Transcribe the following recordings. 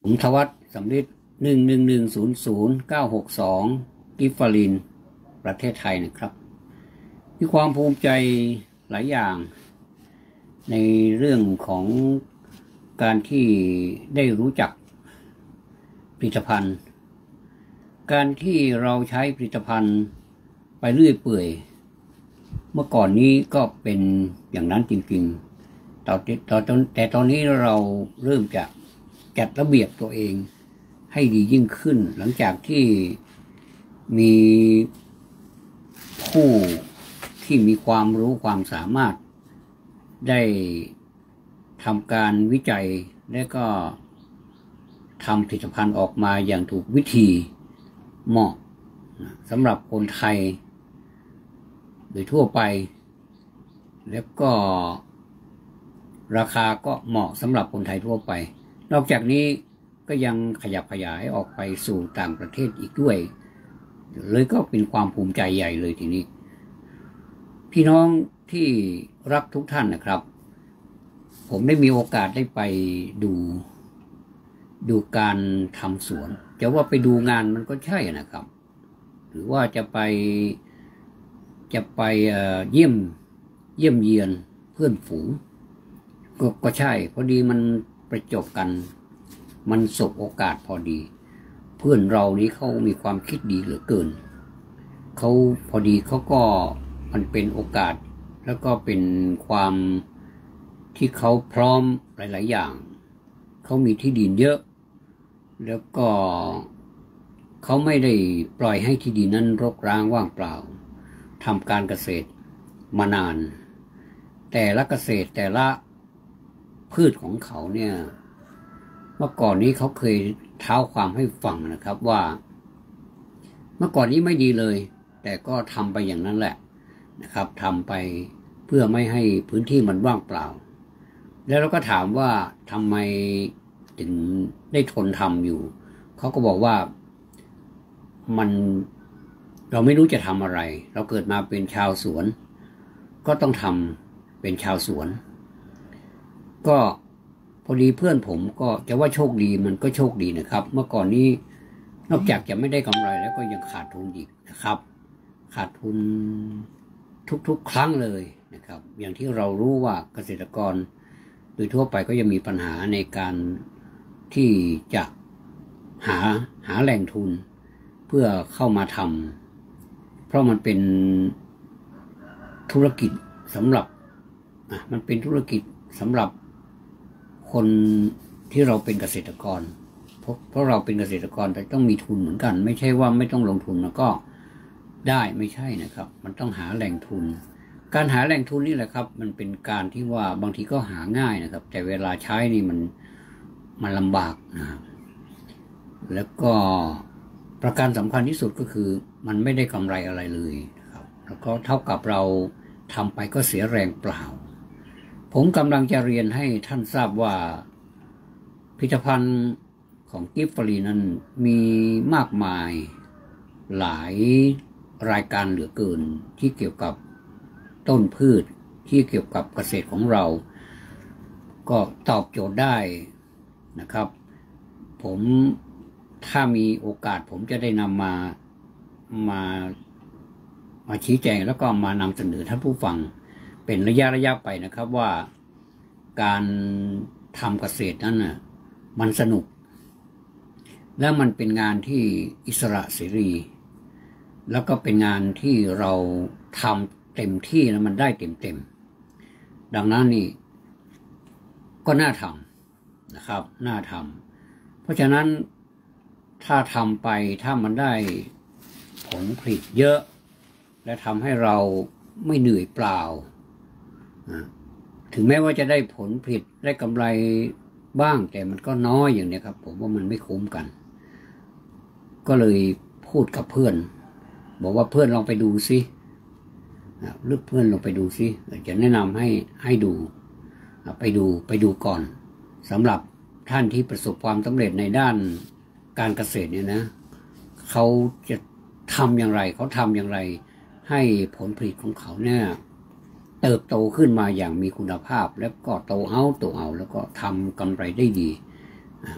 ผมทวัฒน์สำริด111000962กิฟฟาลินประเทศไทยนะครับมีความภูมิใจหลายอย่างในเรื่องของการที่ได้รู้จักผลิตภัณฑ์การที่เราใช้ผลิตภัณฑ์ไปเรื่อยเปื่อยเมื่อก่อนนี้ก็เป็นอย่างนั้นจริงๆแต่ตอนนี้เราเริ่มจะจัดระเบียบตัวเองให้ดียิ่งขึ้นหลังจากที่มีผู้ที่มีความรู้ความสามารถได้ทำการวิจัยและก็ทำผลิตภัณฑ์ออกมาอย่างถูกวิธีเหมาะสำหรับคนไทยโดยทั่วไปแล้วก็ราคาก็เหมาะสำหรับคนไทยทั่วไปนอกจากนี้ก็ยังขยับขยายออกไปสู่ต่างประเทศอีกด้วยเลยก็เป็นความภูมิใจใหญ่เลยทีนี้พี่น้องที่รักทุกท่านนะครับผมได้มีโอกาสได้ไปดูการทำสวนจะว่าไปดูงานมันก็ใช่นะครับหรือว่าจะไปเยี่ยมเยียนเพื่อนฝูงก็ใช่พอดีมันประจบกันมันสบโอกาสพอดีเพื่อนเรานี้เขามีความคิดดีเหลือเกินเขาพอดีเขาก็มันเป็นโอกาสแล้วก็เป็นความที่เขาพร้อมหลายๆอย่างเขามีที่ดินเยอะแล้วก็เขาไม่ได้ปล่อยให้ที่ดินนั้นรกร้างว่างเปล่าทำการเกษตรมานานแต่ละเกษตรแต่ละพืชของเขาเนี่ยเมื่อก่อนนี้เขาเคยเท้าความให้ฟังนะครับว่าเมื่อก่อนนี้ไม่ดีเลยแต่ก็ทำไปอย่างนั้นแหละนะครับทำไปเพื่อไม่ให้พื้นที่มันว่างเปล่าแล้วเราก็ถามว่าทำไมถึงได้ทนทำอยู่เขาก็บอกว่าเราไม่รู้จะทำอะไรเราเกิดมาเป็นชาวสวนก็ต้องทำเป็นชาวสวนก็พอดีเพื่อนผมก็จะว่าโชคดีมันก็โชคดีนะครับเมื่อก่อนนี้นอกจากจะไม่ได้กำไรแล้วก็ยังขาดทุนอีกนะครับขาดทุนทุกครั้งเลยนะครับอย่างที่เรารู้ว่าเกษตรกรโดยทั่วไปก็ยังมีปัญหาในการที่จะหาแหล่งทุนเพื่อเข้ามาทำเพราะมันเป็นธุรกิจสำหรับมันเป็นธุรกิจสำหรับคนที่เราเป็นเกษตรกรเพราะเราเป็นเกษตรกรแต่ต้องมีทุนเหมือนกันไม่ใช่ว่าไม่ต้องลงทุนแล้วก็ได้ไม่ใช่นะครับมันต้องหาแหล่งทุนการหาแหล่งทุนนี่แหละครับมันเป็นการที่ว่าบางทีก็หาง่ายนะครับแต่เวลาใช้นี่มันลำบากนะครับแล้วก็ประการสำคัญที่สุดก็คือมันไม่ได้กำไรอะไรเลยนะครับแล้วก็เท่ากับเราทำไปก็เสียแรงเปล่าผมกำลังจะเรียนให้ท่านทราบว่าผลิตภัณฑ์ของกิฟฟารีนั้นมีมากมายหลายรายการเหลือเกินที่เกี่ยวกับต้นพืชที่เกี่ยวกับเกษตรของเราก็ตอบโจทย์ได้นะครับผมถ้ามีโอกาสผมจะได้นำมาชี้แจงแล้วก็มานำเสนอท่านผู้ฟังเป็นระยะไปนะครับว่าการทำเกษตรนั้นน่ะมันสนุกและมันเป็นงานที่อิสระเสรีแล้วก็เป็นงานที่เราทำเต็มที่แล้วมันได้เต็มดังนั้นนี่ก็น่าทำนะครับน่าทำเพราะฉะนั้นถ้าทำไปถ้ามันได้ผลผลิตเยอะและทำให้เราไม่เหนื่อยเปล่าถึงแม้ว่าจะได้ผลผลิตได้กำไรบ้างแต่มันก็น้อยอย่างนี้ครับผมว่ามันไม่คุ้มกันก็เลยพูดกับเพื่อนบอกว่าเพื่อนลองไปดูซิลึกเพื่อนลองไปดูซิจะแนะนำให้ดูไปดูก่อนสำหรับท่านที่ประสบความสำเร็จในด้านการเกษตรเนี่ยนะเขาจะทำอย่างไรเขาทำอย่างไรให้ผลผลิตของเขาเนี่ยเติบโตขึ้นมาอย่างมีคุณภาพแล้วก็โตเอาแล้วก็ทำกำไรได้ดี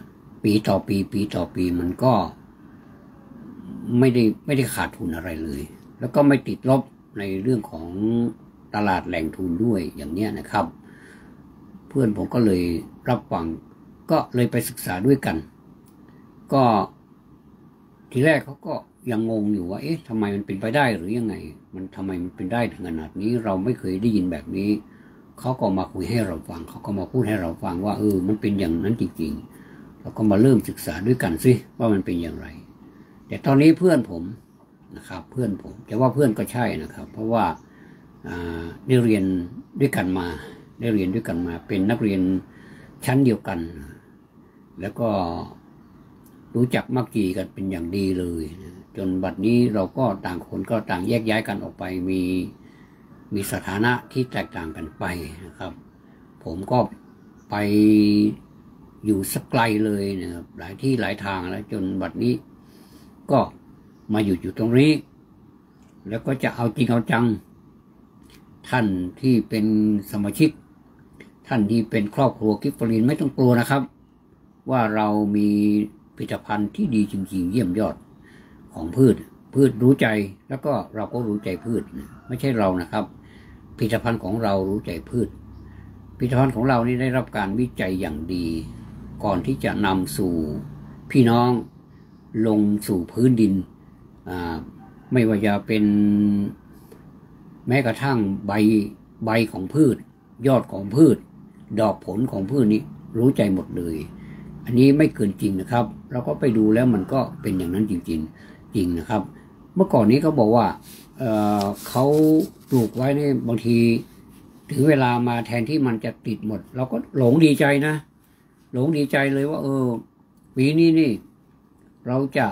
ปีต่อปีปีต่อปีมันก็ไม่ได้ขาดทุนอะไรเลยแล้วก็ไม่ติดลบในเรื่องของตลาดแหล่งทุนด้วยอย่างเนี้ยนะครับ เพื่อนผมก็เลยรับฟังก็เลยไปศึกษาด้วยกันก็ทีแรกเขาก็ยังงงอยู่ว่าเอ๊ะทำไมมันเป็นไปได้หรือยังไงมันทำไมมันเป็นได้ถึงขนาดนี้เราไม่เคยได้ยินแบบนี้เขาก็มาคุยให้เราฟังเขาก็มาพูดให้เราฟังว่ามันเป็นอย่างนั้นจริงๆเราก็มาเริ่มศึกษาด้วยกันสิว่ามันเป็นอย่างไรแต่ตอนนี้เพื่อนผมนะครับเพื่อนผมแต่ว่าเพื่อนก็ใช่นะครับเพราะว่าได้เรียนด้วยกันมาเป็นนักเรียนชั้นเดียวกันแล้วก็รู้จักมักจีกันเป็นอย่างดีเลยจนบัดนี้เราก็ต่างคนก็ต่างแยกย้ายกันออกไปมีสถานะที่แตกต่างกันไปนะครับผมก็ไปอยู่สักไกลเลยนะครับหลายที่หลายทางแล้วจนบัดนี้ก็มาอยู่ตรงนี้แล้วก็จะเอาจริงเอาจังท่านที่เป็นสมาชิกท่านที่เป็นครอบครัวกิฟฟลินไม่ต้องกลัวนะครับว่าเรามีผลิตภัณฑ์ที่ดีจริงๆเยี่ยมยอดของพืชรู้ใจแล้วก็เราก็รู้ใจพืชไม่ใช่เรานะครับผลิตภัณฑ์ของเรารู้ใจพืชผลิตภัณฑ์ของเรานี่ได้รับการวิจัยอย่างดีก่อนที่จะนำสู่พี่น้องลงสู่พื้นดินไม่ว่าจะเป็นแม้กระทั่งใบของพืชยอดของพืชดอกผลของพืชนี้รู้ใจหมดเลยอันนี้ไม่เกินจริงนะครับเราก็ไปดูแล้วมันก็เป็นอย่างนั้นจริงนะครับเมื่อก่อนนี้เขาบอกว่าเขาปลูกไว้เนี่ยบางทีถึงเวลามาแทนที่มันจะติดหมดเราก็หลงดีใจนะหลงดีใจเลยว่าปีนี้นี่เราจะ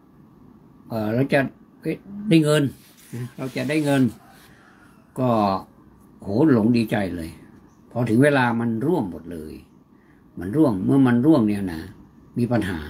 ได้เงินเราจะได้เงินก็โหหลงดีใจเลยพอถึงเวลามันร่วงหมดเลยมันร่วงเมื่อมันร่วงเนี่ยนะมีปัญหา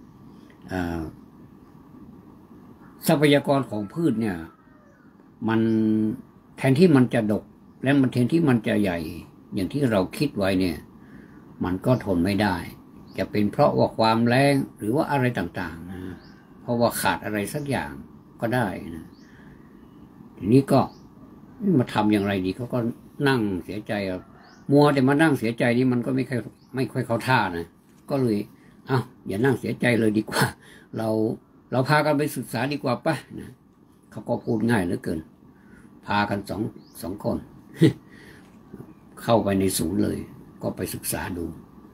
ทรัพยากรของพืชเนี่ยมันแทนที่มันจะดกและมันแทนที่มันจะใหญ่อย่างที่เราคิดไว้เนี่ยมันก็ทนไม่ได้จะเป็นเพราะว่าความแรงหรือว่าอะไรต่างๆนะเพราะว่าขาดอะไรสักอย่างก็ได้นะทีนี้ก็มาทำอย่างไรดีเขาก็นั่งเสียใจมัวแต่มานั่งเสียใจนี่มันก็ไม่ค่อยเข้าท่านะก็เลยอย่านั่งเสียใจเลยดีกว่าเราพากันไปศึกษาดีกว่าป่ะนะเขาก็พูดง่ายเหลือเกินพากันสองคน เข้าไปในศูนย์เลยก็ไปศึกษาดู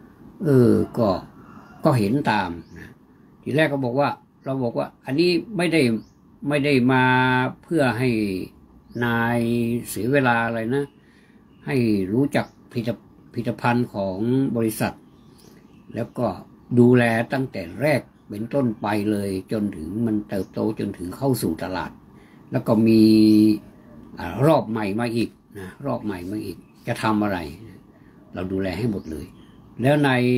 ก็เห็นตามนะทีแรกเราบอกว่าอันนี้ไม่ได้มาเพื่อให้นายเสียเวลาอะไรนะให้รู้จักผลิตภัณฑ์ของบริษัทแล้วก็ดูแลตั้งแต่แรกเป็นต้นไปเลยจนถึงมันเติบโตจนถึงเข้าสู่ตลาดแล้วก็มีรอบใหม่มาอีกนะรอบใหม่มาอีกจะทำอะไรเราดูแลให้หมดเลยแล้ว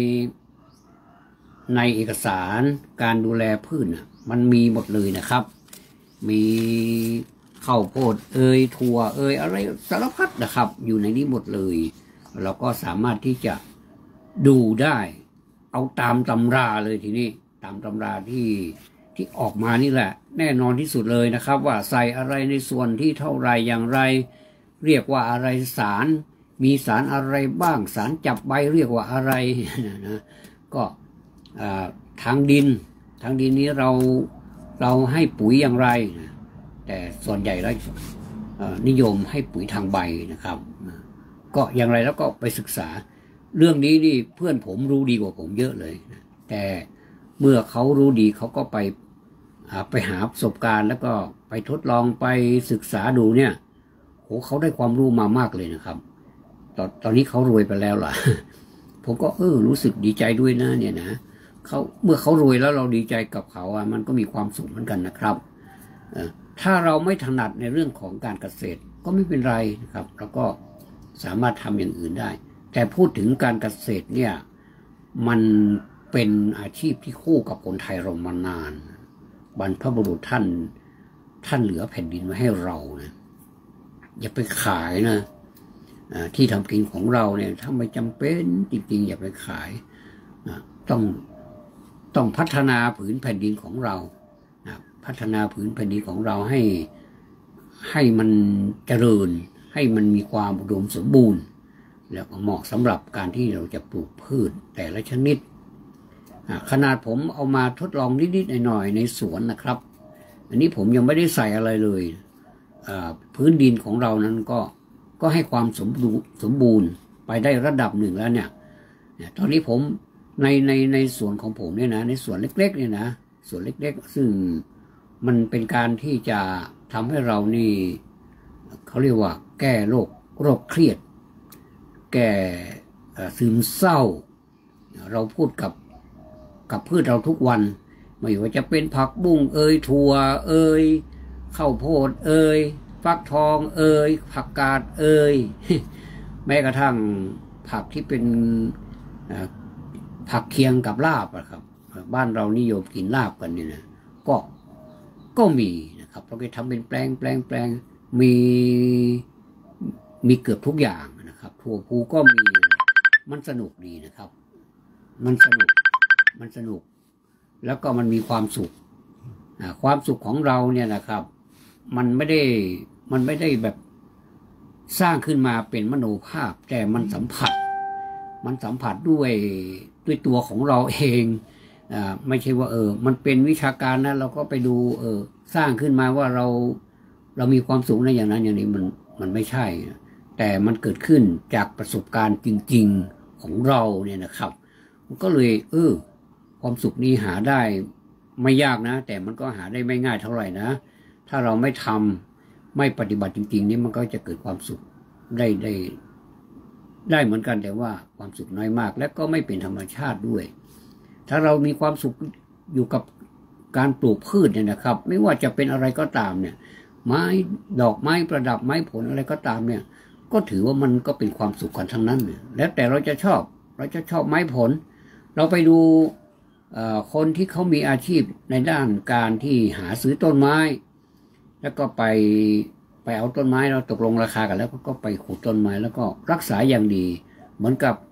ในเอกสารการดูแลพืชมันมีหมดเลยนะครับมีข้าวโพดถั่วอะไรสารพัดนะครับอยู่ในนี้หมดเลยเราก็สามารถที่จะดูได้เอาตามตำราเลยทีนี้ตามตำราที่ออกมานี่แหละแน่นอนที่สุดเลยนะครับว่าใส่อะไรในส่วนที่เท่าไรอย่างไรเรียกว่าอะไรมีสารอะไรบ้างสารจับใบเรียกว่าอะไรนะก็ทางดินนี้เราให้ปุ๋ยอย่างไรแต่ส่วนใหญ่แล้วนิยมให้ปุ๋ยทางใบนะครับก็อย่างไรแล้วก็ไปศึกษาเรื่องนี้นี่เพื่อนผมรู้ดีกว่าผมเยอะเลยแต่เมื่อเขารู้ดีเขาก็ไปหาประสบการณ์แล้วก็ไปทดลองไปศึกษาดูเนี่ยโหเขาได้ความรู้มามากเลยนะครับตอนนี้เขารวยไปแล้วล่ะ ผมก็รู้สึกดีใจด้วยนะเนี่ยนะเมื่อเขารวยแล้วเราดีใจกับเขามันก็มีความสุขเหมือนกันนะครับถ้าเราไม่ถนัดในเรื่องของการเกษตรก็ไม่เป็นไรนะครับเราก็สามารถทำอย่างอื่นได้แต่พูดถึงการเกษตรเนี่ยมันเป็นอาชีพที่คู่กับคนไทยเรามานานบรรพบุรุษท่านเหลือแผ่นดินไว้ให้เรานะอย่าไปขายนะที่ทำกินของเราเนี่ยถ้าไม่จำเป็นจริงๆอย่าไปขายต้องต้องพัฒนาผืนแผ่นดินของเราพัฒนาผืนแผ่นดินของเราให้มันเจริญให้มันมีความอุดมสมบูรณ์แล้วก็เหมาะสำหรับการที่เราจะปลูกพืชแต่ละชนิดขนาดผมเอามาทดลองนิดๆหน่อยๆในสวนนะครับอันนี้ผมยังไม่ได้ใส่อะไรเลยพื้นดินของเรานั้นก็ให้ความสมบูรณ์ไปได้ระดับหนึ่งแล้วเนี่ยตอนนี้ผมในส่วนของผมเนี่ยนะในส่วนเล็กๆเนี่ยนะส่วนเล็กๆซึ่งมันเป็นการที่จะทำให้เรานี่เขาเรียกว่าแก้โรคเครียดแก้ซึมเศร้าเราพูดกับพืชเราทุกวันไม่ว่าจะเป็นผักบุ้งถั่วข้าวโพดฟักทองผักกาดแม้กระทั่งผักที่เป็นผักเคียงกับลาบครับบ้านเรานิยมกินลาบกันนี่นะก็มีนะครับเราก็ทำเป็นแปลงมีเกือบทุกอย่างนะครับถั่วพูก็มีมันสนุกดีนะครับมันสนุกแล้วก็มันมีความสุขความสุขของเราเนี่ยนะครับมันไม่ได้แบบสร้างขึ้นมาเป็นมโนภาพแต่มันสัมผัสด้วยตัวของเราเองไม่ใช่ว่ามันเป็นวิชาการนะเราก็ไปดูสร้างขึ้นมาว่าเรามีความสุขในอย่างนั้นอย่างนี้มันไม่ใช่แต่มันเกิดขึ้นจากประสบการณ์จริงๆของเราเนี่ยนะครับมันก็เลยความสุขนี้หาได้ไม่ยากนะแต่มันก็หาได้ไม่ง่ายเท่าไหร่นะถ้าเราไม่ปฏิบัติจริงๆนี่มันก็จะเกิดความสุขได้เหมือนกันแต่ว่าความสุขน้อยมากและก็ไม่เป็นธรรมชาติด้วยถ้าเรามีความสุขอยู่กับการปลูกพืชเนี่ยนะครับไม่ว่าจะเป็นอะไรก็ตามเนี่ยไม้ดอกไม้ประดับไม้ผลอะไรก็ตามเนี่ยก็ถือว่ามันก็เป็นความสุขกันทั้งนั้นเนี่ยแล้วแต่เราจะชอบไม้ผลเราไปดูคนที่เขามีอาชีพในด้านการที่หาซื้อต้นไม้แล้วก็ไปเอาต้นไม้เราตกลงราคากันแล้วก็ไปขุดต้นไม้แล้วก็รักษาอย่างดีเหมือนกับ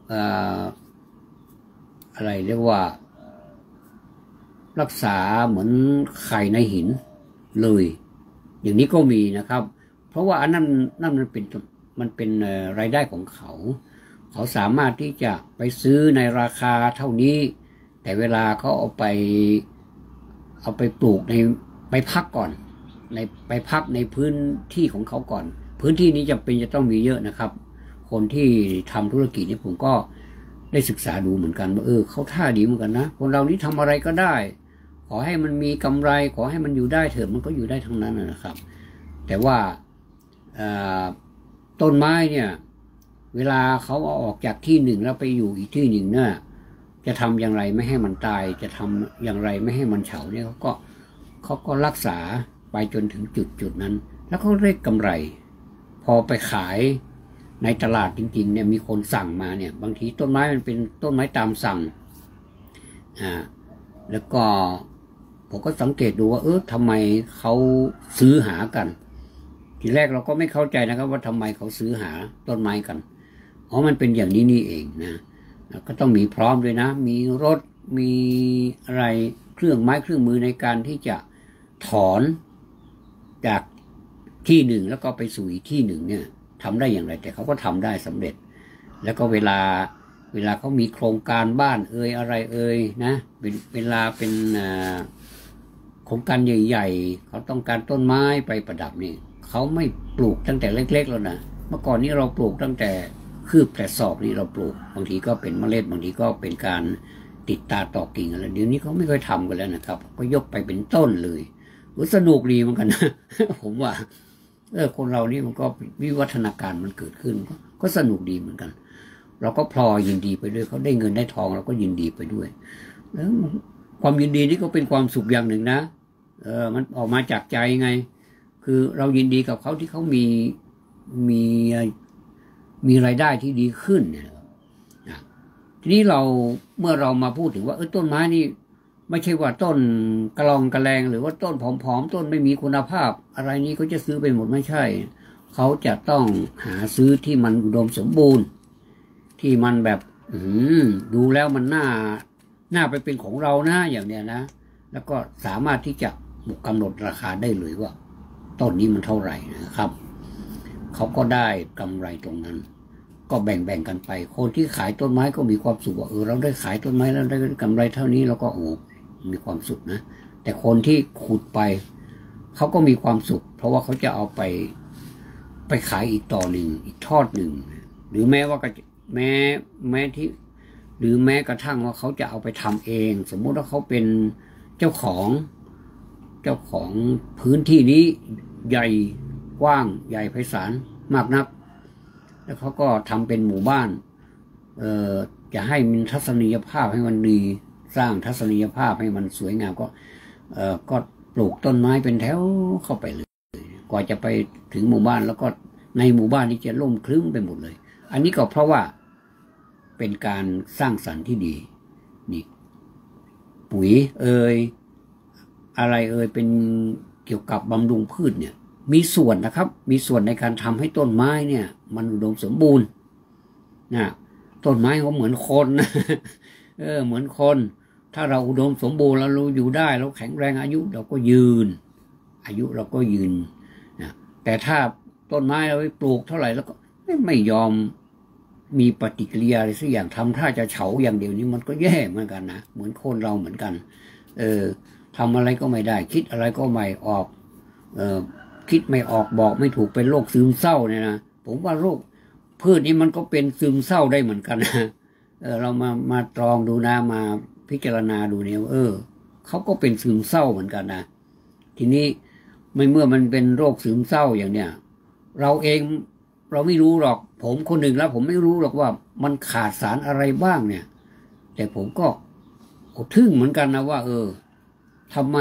อะไรเรียกว่ารักษาเหมือนไข่ในหินเลยอย่างนี้ก็มีนะครับเพราะว่าอันนั้นมันเป็นรายได้ของเขาสามารถที่จะไปซื้อในราคาเท่านี้แต่เวลาเขาเอาไปปลูกไปพักก่อนไปพักในพื้นที่ของเขาก่อนพื้นที่นี้จำเป็นจะต้องมีเยอะนะครับคนที่ทำธุรกิจนี่ผมก็ได้ศึกษาดูเหมือนกันว่าเขาท่าดีเหมือนกันนะคนเรานี่ทำอะไรก็ได้ขอให้มันมีกำไรขอให้มันอยู่ได้เถอะมันก็อยู่ได้ทั้งนั้นนะครับแต่ว่าต้นไม้เนี่ยเวลาเขาเอาออกจากที่หนึ่งแล้วไปอยู่อีกที่หนึ่งเนี่ยจะทำอย่างไรไม่ให้มันตายจะทำอย่างไรไม่ให้มันเฉาเนี่ยเขาก็รักษาไปจนถึงจุดนั้นแล้วเขาได้กำไรพอไปขายในตลาดจริงๆเนี่ยมีคนสั่งมาเนี่ยบางทีต้นไม้มันเป็นต้นไม้ตามสั่งแล้วก็ผมก็สังเกตดูว่าทำไมเขาซื้อหากันทีแรกเราก็ไม่เข้าใจนะครับว่าทำไมเขาซื้อหาต้นไม้กันมันเป็นอย่างนี้นี่เองนะก็ต้องมีพร้อมด้วยนะมีรถมีอะไรเครื่องไม้เครื่องมือในการที่จะถอนจากที่หนึ่งแล้วก็ไปสู่อีกที่หนึ่งเนี่ยทำได้อย่างไรแต่เขาก็ทำได้สำเร็จแล้วก็เวลาเขามีโครงการบ้านอะไรนะเวลาเป็นโครงการใหญ่ๆเขาต้องการต้นไม้ไปประดับนี่เขาไม่ปลูกตั้งแต่เล็กๆแล้วนะเมื่อก่อนนี้เราปลูกตั้งแต่คืบแต่ศอกนี่เราปลูกบางทีก็เป็นเมล็ดบางทีก็เป็นการติดตาต่อกิ่งอะไรเดี๋ยวนี้เขาไม่ค่อยทำกันแล้วนะครับก็ยกไปเป็นต้นเลยสนุกดีเหมือนกันนะ ผมว่าคนเรานี่มันก็วิวัฒนาการมันเกิดขึ้นก็สนุกดีเหมือนกันเราก็พลอยยินดีไปด้วยเขาได้เงินได้ทองเราก็ยินดีไปด้วยแล้วความยินดีนี่ก็เป็นความสุขอย่างหนึ่งนะมันออกมาจากใจไงคือเรายินดีกับเขาที่เขามีรายได้ที่ดีขึ้นเนี่ยทีนี้เมื่อเรามาพูดถึงว่าต้นไม้นี่ไม่ใช่ว่าต้นกระลองกระแลงหรือว่าต้นผอมๆต้นไม่มีคุณภาพอะไรนี้เขาจะซื้อไปหมดไม่ใช่เขาจะต้องหาซื้อที่มันอุดมสมบูรณ์ที่มันแบบดูแล้วมันน่าน่าไปเป็นของเรานะอย่างเนี้ยนะแล้วก็สามารถที่จะกำหนดราคาได้เลยว่าต้นนี้มันเท่าไหร่นะครับเขาก็ได้กำไรตรงนั้นก็แบ่งกันไปคนที่ขายต้นไม้ก็มีความสุขว่าเราได้ขายต้นไม้แล้วได้กำไรเท่านี้แล้วก็มีความสุขนะแต่คนที่ขุดไปเขาก็มีความสุขเพราะว่าเขาจะเอาไปขายอีกต่อหนึ่งอีกทอดหนึ่งหรือแม้ที่หรือแม้กระทั่งว่าเขาจะเอาไปทำเองสมมุติว่าเขาเป็นเจ้าของพื้นที่นี้ใหญ่กว้างใหญ่ไพศาลมากนักแล้วเขาก็ทำเป็นหมู่บ้านจะให้มีทัศนียภาพให้มันดีสร้างทัศนียภาพให้มันสวยงามก็ปลูกต้นไม้เป็นแถวเข้าไปเลยกว่าจะไปถึงหมู่บ้านแล้วก็ในหมู่บ้านนี้จะร่มครึ้มไปหมดเลยอันนี้ก็เพราะว่าเป็นการสร้างสรรค์ที่ดีนี่ปุ๋ยอะไรเป็นเกี่ยวกับบำรุงพืชเนี่ยมีส่วนนะครับมีส่วนในการทำให้ต้นไม้เนี่ยมันอุดมสมบูรณ์นะต้นไม้เขาเหมือนคนนะเหมือนคนถ้าเราอุดมสมบูรณ์แล้วเราอยู่ได้เราแข็งแรงอายุเราก็ยืนนะแต่ถ้าต้นไม้เราไปปลูกเท่าไหร่แล้วก็ไม่ยอมมีปฏิกิริยาอะไรสักอย่างทำถ้าจะเฉาอย่างเดียวนี้มันก็แย่เหมือนกันนะเหมือนคนเราเหมือนกันทำอะไรก็ไม่ได้คิดอะไรก็ไม่ออกคิดไม่ออกบอกไม่ถูกเป็นโรคซึมเศร้าเนี่ยนะผมว่าโรคพืชนี้มันก็เป็นซึมเศร้าได้เหมือนกันนะเรามาตรองดูนะมาพิจารณาดูเนี่ยเขาก็เป็นซึมเศร้าเหมือนกันนะทีนี้เมื่อมันเป็นโรคซึมเศร้าอย่างเนี้ยเราเองเราไม่รู้หรอกผมคนหนึ่งแล้วผมไม่รู้หรอกว่ามันขาดสารอะไรบ้างเนี่ยแต่ผมก็ทึ่งเหมือนกันนะว่าทำไม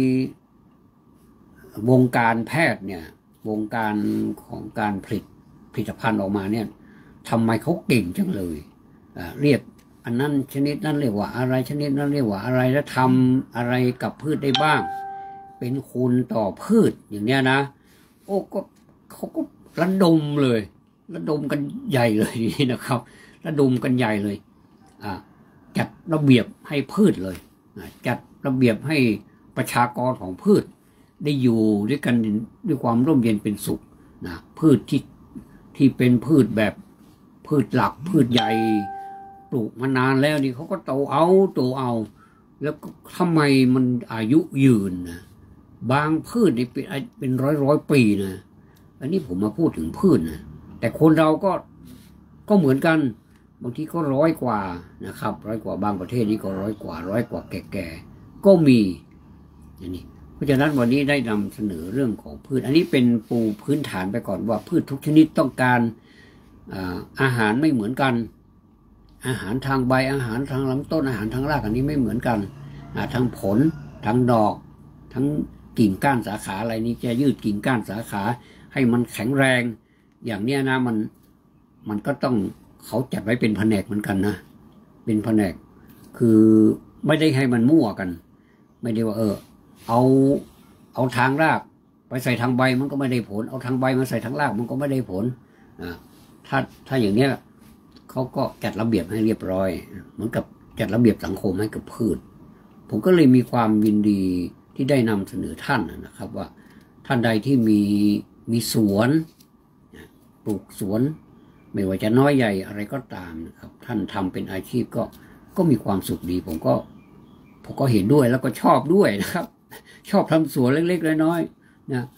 วงการแพทย์เนี่ยวงการของการผลิตภัณฑ์ออกมาเนี่ยทำไมเขาเก่งจังเลยเรียกอันนั้นชนิดนั้นเรียกว่าอะไรชนิดนั้นเรียกว่าอะไรแล้วทำอะไรกับพืชได้บ้างเป็นคุณต่อพืชอย่างเนี้ยนะก็เขาก็ระดมกันใหญ่เลยนะครับระดมกันใหญ่เลยจัดระเบียบให้พืชเลยจัดระเบียบให้ประชากรของพืชได้อยู่ด้วยกันด้วยความร่มเย็นเป็นสุขนะพืชที่เป็นพืชแบบพืชหลักพืชใหญ่ปลูกมานานแล้วนี่เขาก็โตเอาแล้วทำไมมันอายุยืนนะบางพืชนี่เป็นร้อยปีนะอันนี้ผมมาพูดถึงพืชนะแต่คนเราก็เหมือนกันบางทีก็100 กว่านะครับ100 กว่าบางประเทศนี้ก็100 กว่าแก่ก็มีอย่างนี้เพราะฉะนั้นวันนี้ได้นำเสนอเรื่องของพืชอันนี้เป็นปูพื้นฐานไปก่อนว่าพืชทุกชนิดต้องการอาหารไม่เหมือนกันอาหารทางใบอาหารทางลำต้นอาหารทางรากอันนี้ไม่เหมือนกันทั้งผลทั้งดอกทั้งกิ่งก้านสาขาอะไรนี้จะยืดกิ่งก้านสาขาให้มันแข็งแรงอย่างเนี้ยนะมันก็ต้องเขาจัดไว้เป็นแผนกเหมือนกันนะเป็นแผนกคือไม่ได้ให้มันมั่วกันไม่ได้ว่าเอาทางรากไปใส่ทางใบมันก็ไม่ได้ผลเอาทางใบมาใส่ทางรากมันก็ไม่ได้ผลถ้าอย่างเนี้ยเขาก็จัดระเบียบให้เรียบร้อยเหมือนกับจัดระเบียบสังคมให้กับพืชผมก็เลยมีความยินดีที่ได้นำเสนอท่านนะครับว่าท่านใดที่มีสวนปลูกสวนไม่ว่าจะน้อยใหญ่อะไรก็ตามนะครับท่านทำเป็นอาชีพก็มีความสุขดีผมก็เห็นด้วยแล้วก็ชอบด้วยนะครับชอบทำสวนเล็กๆน้อยๆนะ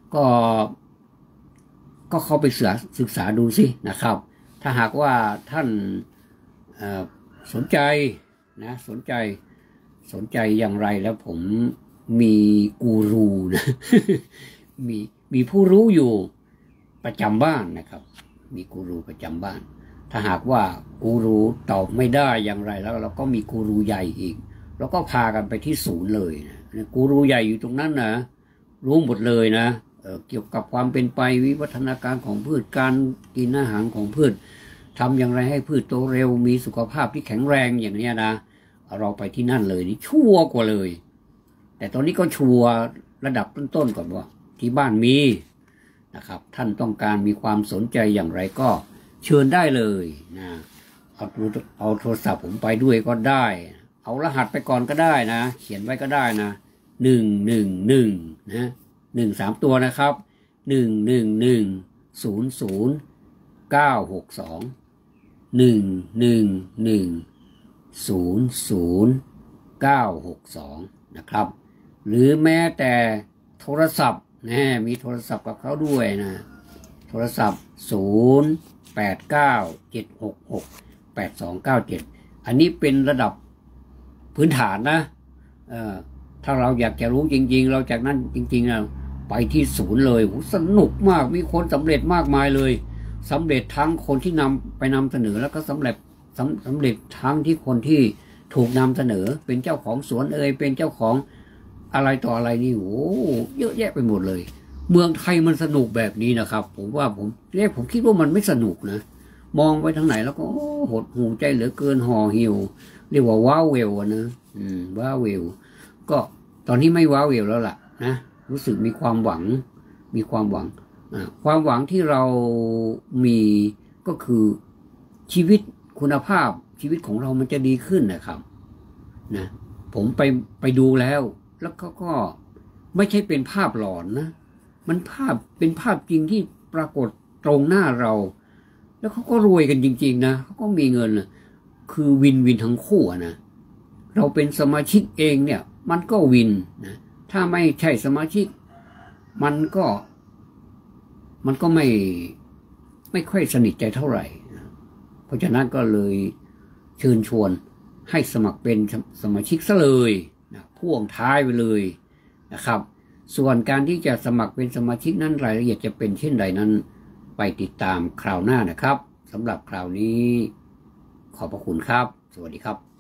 ก็เข้าไปศึกษาดูสินะครับถ้าหากว่าท่านสนใจนะสนใจอย่างไรแล้วผมมีกูรูนะมีผู้รู้อยู่ประจำบ้านนะครับมีกูรูประจำบ้านถ้าหากว่ากูรูตอบไม่ได้อย่างไรแล้วเราก็มีกูรูใหญ่อีกแล้วก็พากันไปที่ศูนย์เลยนะกูรูใหญ่อยู่ตรงนั้นนะรู้หมดเลยนะเกี่ยวกับความเป็นไปวิวัฒนาการของพืชการกินอาหารของพืชทำอย่างไรให้พืชโตเร็วมีสุขภาพที่แข็งแรงอย่างนี้นะเราไปที่นั่นเลยนี่ชัวร์กว่าเลยแต่ตอนนี้ก็ชัวร์ระดับต้นๆก่อนว่าที่บ้านมีนะครับท่านต้องการมีความสนใจอย่างไรก็เชิญได้เลยนะเอาโทรศัพท์ผมไปด้วยก็ได้เอเอารหัสไปก่อนก็ได้นะเขียนไว้ก็ได้นะ111นะ1 3 ตัวนะครับ1110962นะครับหรือแม้แต่โทรศัพท์นะมีโทรศัพท์กับเขาด้วยนะโทรศัพท์0897668297อันนี้เป็นระดับพื้นฐานนะถ้าเราอยากจะรู้จริงๆเราจากนั้นจริงๆนะไปที่ศูนย์เลยสนุกมากมีคนสำเร็จมากมายเลยสำเร็จทั้งคนที่นำเสนอแล้วก็สำเร็จทั้งที่คนที่ถูกนำเสนอเป็นเจ้าของสวนเป็นเจ้าของอะไรต่ออะไรนี่โอ้เยอะแยะไปหมดเลยเมืองไทยมันสนุกแบบนี้นะครับผมคิดว่ามันไม่สนุกนะมองไปทางไหนแล้วก็หดหูใจเหลือเกินห่อเหี่ยวเรียกว่าว้าเวลนะว้าเวลก็ตอนนี้ไม่ว้าเวลแล้วล่ะนะรู้สึกมีความหวังความหวังที่เรามีก็คือชีวิตคุณภาพชีวิตของเรามันจะดีขึ้นนะครับนะผมไปดูแล้วเขาก็ไม่ใช่เป็นภาพหลอนนะมันเป็นภาพจริงที่ปรากฏตรงหน้าเราแล้วเขาก็รวยกันจริงๆนะเขาก็มีเงินคือวินทั้งคู่นะเราเป็นสมาชิกเองเนี่ยมันก็วินนะถ้าไม่ใช่สมาชิกมันก็ไม่ค่อยสนิทใจเท่าไหร่เพราะฉะนั้นก็เลยเชิญชวนให้สมัครเป็นสมาชิกซะเลยนะพ่วงท้ายไปเลยนะครับส่วนการที่จะสมัครเป็นสมาชิกนั้นรายละเอียดจะเป็นเช่นใดนั้นไปติดตามคราวหน้านะครับสำหรับคราวนี้ขอบพระคุณครับสวัสดีครับ